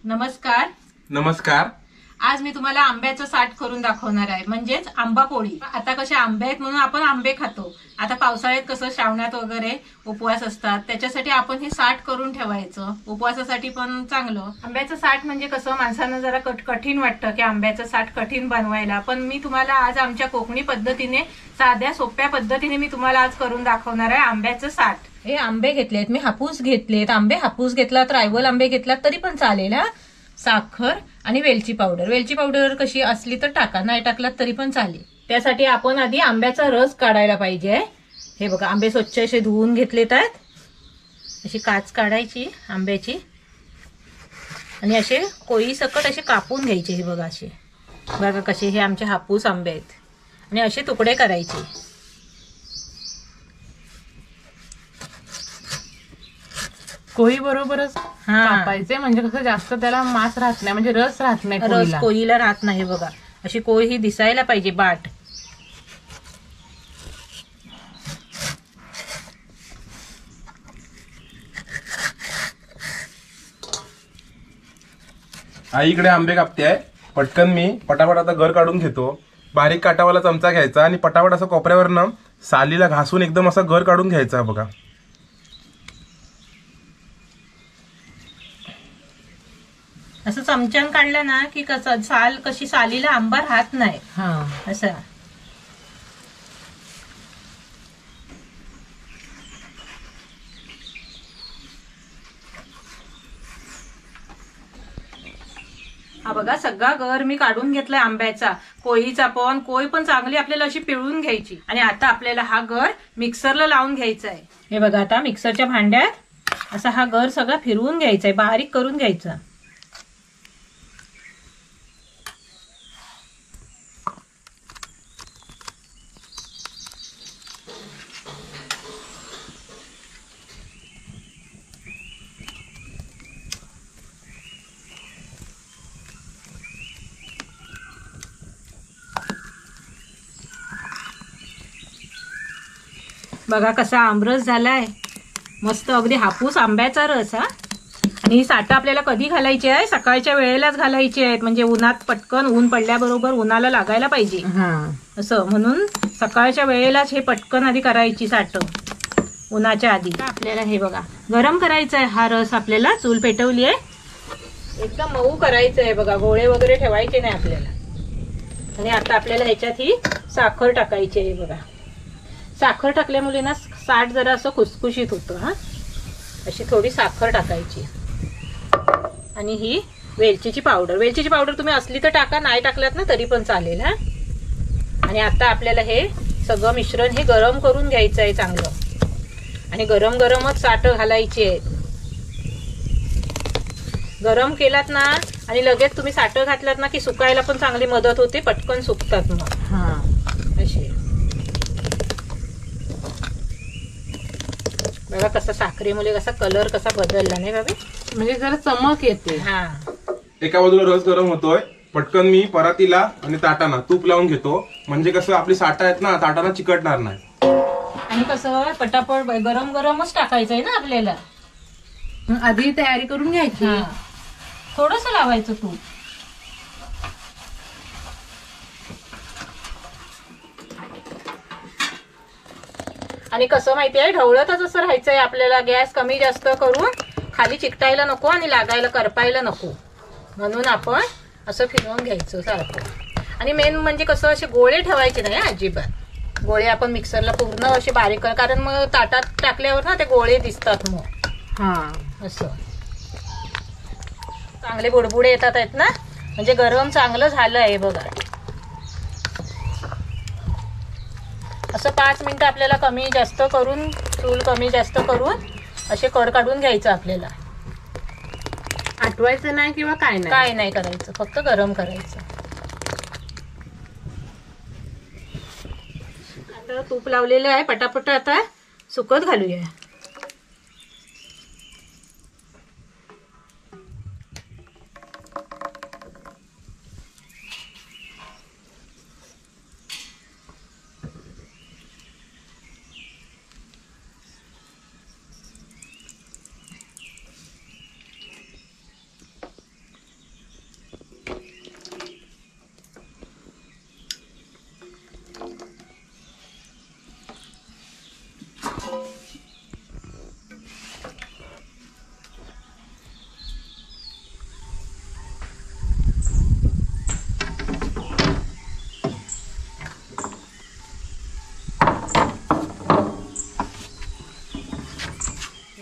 नमस्कार. नमस्कार. आज मी तुम्हाला आंब्याचं साठ करून दाखवणार आहे, म्हणजेच आंबा पोळी. आता कसे आंबे आहेत म्हणून आपण आंबे खातो. आता पावसाळ्यात कसं श्रावणात वगैरे उपवास असतात, त्याच्यासाठी आपण हे साठ करून ठेवायचं. उपवासासाठी पण चांगलं. आंब्याचं साठ म्हणजे कसं माणसांना जरा कठीण वाटतं की आंब्याचं साठ कठीण बनवायला, पण मी तुम्हाला आज आमच्या कोकणी पद्धतीने, साध्या सोप्या पद्धतीने मी तुम्हाला आज करून दाखवणार आहे आंब्याचं साठ. हे आंबे घेतलेत मी, हापूस घेतलेत. आंबे हापूस घेतला तर रायवल आंबे घेतला तरी पण चालेल. साखर आणि वेलची पावडर. वेलची पावडर कशी असली तर टाका, नाही टाकलात तरी पण चालेल. त्यासाठी आपण आधी आंब्याचा रस काढायला पाहिजे. हे बघा, आंबे स्वच्छ असे धुवून घेतलेत आहेत. अशी काच काढायची आंब्याची आणि असे कोळी सकट असे कापून घ्यायचे. हे बघा, असे बघा कसे हे आमचे हापूस आंबे आहेत आणि असे तुकडे करायचे. कोळी बरोबरच कापायचे, म्हणजे कसं जास्त त्याला मास राहत नाही, म्हणजे रस राहत नाही. रस कोळीला राहत नाही. बघा, अशी कोळी ही दिसायला पाहिजे बाट. आई इकडे आंबे कापते आहे. पटकन मी पटापट आता घर काढून घेतो. बारीक काटावाला चमचा घ्यायचा आणि पटापट असं कोपऱ्यावरनं सालीला घासून एकदम असं घर काढून घ्यायचं. बघा, असं चमच्यान काढलं ना की कसं साल कशी सालीला आंबा राहत नाही. असं हा बघा, सगळा गर मी काढून घेतलाय आंब्याचा. कोळीचा पण, कोळी पण चांगली आपल्याला अशी पिळून घ्यायची. आणि आता आपल्याला हा गर मिक्सरला लावून घ्यायचा आहे. हे बघा, आता मिक्सरच्या भांड्यात असा हा गर सगळा फिरवून घ्यायचा आहे, बारीक करून घ्यायचा. बघा कसा आमरस झालाय, मस्त अगदी हापूस आंब्याचा रस. आणि ही साठं आपल्याला कधी घालायची आहे? सकाळच्या वेळेलाच घालायची आहेत, म्हणजे उन्हात पटकन, ऊन पडल्याबरोबर उन्हाला लागायला पाहिजे असं, म्हणून सकाळच्या वेळेलाच हे पटकन आधी करायची साठं, उन्हाच्या आधी. आपल्याला हे बघा गरम करायचं आहे हा रस. आपल्याला चूल पेटवली आहे, एकदम मऊ करायचं आहे. बघा, गोळे वगैरे ठेवायचे नाही आपल्याला. आणि आता आपल्याला ह्याच्यात ही साखर टाकायची आहे. बघा, साखर टाकल्यामुळे ना साठ जरा असं खुसखुशीत होतं. अशी थोडी साखर टाकायची. आणि ही वेलचीची पावडर. वेलचीची पावडर तुम्ही असली तर टाका, नाही टाकल्यात ना तरी पण चालेल. आणि आता आपल्याला हे सगळं मिश्रण हे गरम करून घ्यायचं आहे चांगलं. आणि गरम गरमच साठ घालायची आहे. गरम केलात ना आणि लगेच तुम्ही साठ घातलात ना की सुकायला पण चांगली मदत होते, पटकन सुकतात मग. अशी बघा कसा साखरेमुळे कसा कलर कसा बदलला नाही बाबा, म्हणजे जरा चमक येते. एका बाजूला रस गरम होतोय, पटकन मी परातीला आणि ताटाना तूप लावून घेतो, म्हणजे कसं आपली साठा आहेत ना ताटाना चिकटणार नाही. आणि कसं पटापट गरम गरमच टाकायचंय ना आपल्याला. आधी तयारी करून घ्यायची. थोडस लावायचं तूप. आणि कसं माहितीये, ढवळतच असं राहायचंय आपल्याला. गॅस कमी जास्त करून, खाली चिकटायला नको आणि लागायला करपायला नको, म्हणून आपण असं फिरवून घ्यायचं सारखं. आणि मेन म्हणजे कसं असे गोळे ठेवायचे नाही अजिबात. गोळे आपण मिक्सरला पूर्ण असे बारीक, कारण मग ताटात टाकल्यावर ना ते गोळे दिसतात मग. असं चांगले बुडबुडे येतात आहेत ना, म्हणजे गरम चांगलं झालं आहे. बघा, असं 5 मिनिटं आपल्याला कमी जास्त करून, चूल कमी जास्त करून असे कड काढून घ्यायचं आपल्याला. आटवायचं नाही किंवा काय नाही करायचं, फक्त गरम करायचं. आता तूप लावलेलं आहे, पटापट आता सुकत घालूया.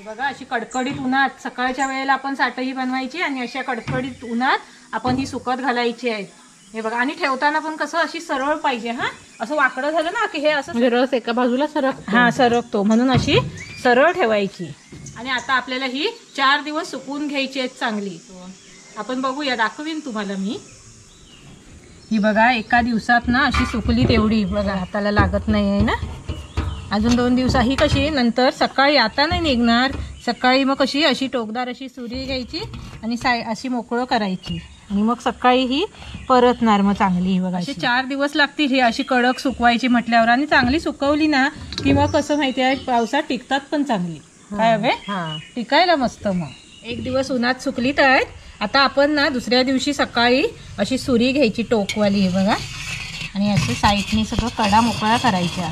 बघा अशी कडकडीत उन्हात सकाळच्या वेळेला आपण साठही बनवायची आणि अशा कडकडीत उन्हात आपण ही सुकत घालायची आहेत. हे बघा आणि ठेवताना पण कसं अशी सरळ पाहिजे. हा असं वाकडं झालं ना की हे असं म्हणजे रस एका बाजूला सरकतो. हा सरकतो, म्हणून अशी सरळ ठेवायची. आणि आता आपल्याला ही 4 दिवस सुकवून घ्यायची आहेत चांगली. आपण बघूया, दाखवीन तुम्हाला मी. ही बघा एका दिवसात ना अशी सुकली तेवढी बघा, हाताला लागत नाही आहे ना. अजून 2 दिवस ही कशी नंतर सकाळी आता नाही निघणार. सकाळी मग कशी अशी टोकदार अशी सुरी घ्यायची आणि अशी मोकळं करायची आणि मग सकाळी ही परतणार मग चांगली. बघा अशी 4 दिवस लागतील ही अशी कडक सुकवायची म्हटल्यावर. आणि चांगली सुकवली ना की मग कसं माहिती आहे पावसात टिकतात पण चांगली. काय हवे टिकायला मस्त. मग 1 दिवस उन्हात सुकली तर आता आपण ना दुसऱ्या दिवशी सकाळी अशी सुरी घ्यायची टोकवाली. हे बघा आणि असं साईडने सगळं कडा मोकळा करायच्या.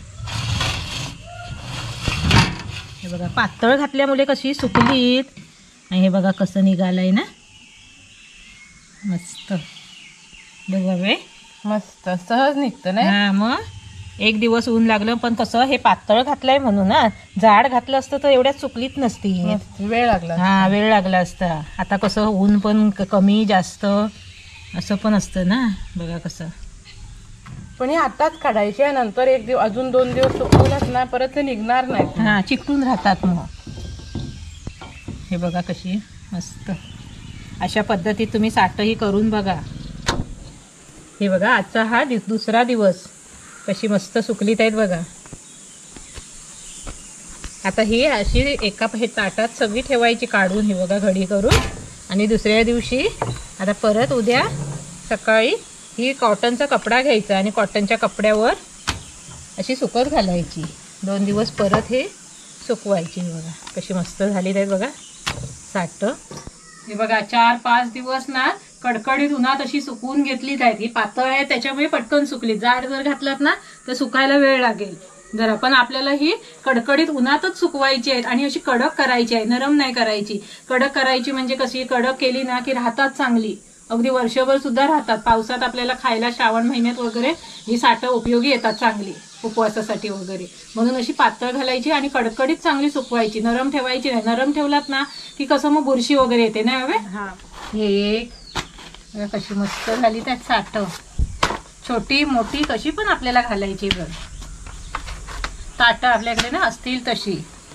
हे बघा पातळ घातल्यामुळे कशी सुकलीत. आणि हे बघा कसं निघालंय ना मस्त. बघा वे मस्त सहज निघतं ना. हा मग 1 दिवस ऊन लागलं पण कसं हे पातळ घातलंय म्हणून ना. जाड घातलं असतं तर एवढ्यात सुकलीत नसती. वेळ लागला. हा वेळ लागला असता. आता कसं ऊन पण कमी जास्त असं पण असतं ना. बघा कसं. पण हे आताच काढायचे आहे, नंतर 1 दिवस अजून 2 दिवस सुकवलाच ना परत ते निघणार नाही. हा चिकटून राहतात मग. हे बघा कशी मस्त. अशा पद्धतीत तुम्ही साठही करून बघा. हे बघा आजचा हा दुसरा दिवस कशी मस्त सुकलीत आहेत बघा. आता ही अशी एका हे ताटात सगळी ठेवायची काढून. हे बघा घडी करून. आणि दुसऱ्या दिवशी आता परत उद्या सकाळी ही कॉटनचा कपडा घ्यायचा आणि कॉटनच्या कपड्यावर अशी सुकत घालायची. 2 दिवस परत हे सुकवायची. बघा कशी मस्त झाली आहेत बघा साठ. हे बघा 4-5 दिवस ना कडकडीत उन्हात अशी सुकवून घेतलीत आहेत. ही पातळ आहे त्याच्यामुळे पटकन सुकली. जाड जर घातलात ना तर सुकायला वेळ लागेल जरा. पण आपल्याला ही कडकडीत उन्हातच सुकवायची आहेत आणि अशी कडक करायची आहे, नरम नाही करायची. कडक करायची म्हणजे कशी कडक केली ना की राहतात चांगली, अगदी वर्षभर सुद्धा राहतात. पावसात आपल्याला खायला श्रावण महिन्यात वगैरे ही साठं उपयोगी येतात चांगली उपवासासाठी वगैरे. म्हणून अशी पातळ घालायची आणि कडकडीत चांगली सुकवायची. नरम ठेवायची नाही. नरम ठेवलात ना की कसं मग बुरशी वगैरे येते ना. हवे हे कशी मस्त झाली त्यात साठं. छोटी मोठी कशी पण आपल्याला घालायची. बघ ताटं आपल्याकडे ना असतील तशी.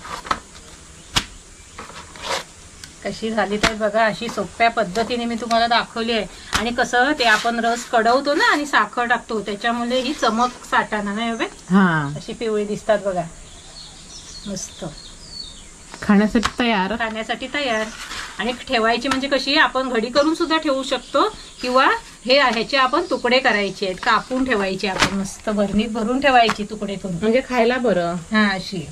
कशी झाली तर बघा. अशी सोप्या पद्धतीने मी तुम्हाला दाखवली आहे. आणि कसं ते आपण रस कडवतो ना आणि साखर टाकतो त्याच्यामुळे ही चमक साठाना नाही हवे. अशी पिवळी दिसतात बघा मस्त. खाण्यासाठी तयार. खाण्यासाठी तयार. आणि ठेवायची म्हणजे कशी आपण घडी करून सुद्धा ठेवू शकतो किंवा ह्याचे आपण तुकडे करायचे आहेत, कापून ठेवायचे. आपण मस्त भरणीत भरून ठेवायची तुकडे करून म्हणजे खायला बरं. हा अशी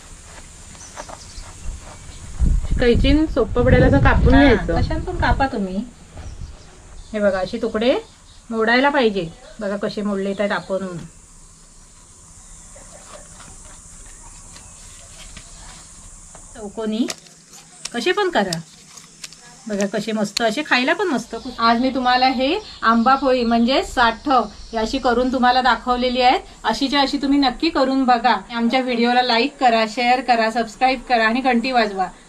कैचीन सोपं पडेल असं कापून घ्यायचं. कशात पण कापा तुम्ही. हे बघा अशी तुकडे मोडायला पाहिजे. बघा कसे मोडले आहेत आपण. चौकोनी कसे पण करा. बघा कसे मस्त असे खायला पण मस्त. आज मी तुम्हाला हे आंबा पोळी म्हणजे साठं ही अशी करून तुम्हाला दाखवलेली आहे. अशीच्या अशी तुम्ही नक्की करून बघा. आमच्या व्हिडिओला लाईक करा, शेअर करा, सबस्क्राईब करा आणि घंटी वाजवा.